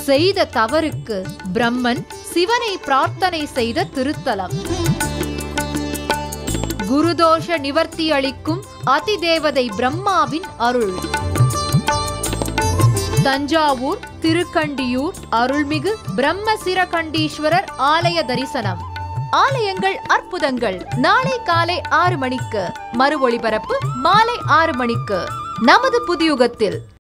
செய்த தவறுக்கு பிரம்மன் சிவனை பிரார்த்தனை செய்த திருத்தலம். குருதோஷ நிவர்த்தி அளிக்கும் அதிதேவதை பிரம்மாவின் அருள். தஞ்சாவூர் திருக்கண்டியூர் அருள்மிகு பிரம்மசிரகண்டீஸ்வரர் ஆலய தரிசனம். ஆலயங்கள் அற்புதங்கள் நாளை காலை 6 மணிக்கு, மறு ஒளிபரப்பு மாலை 6 மணிக்கு நமது புதியுகத்தில்.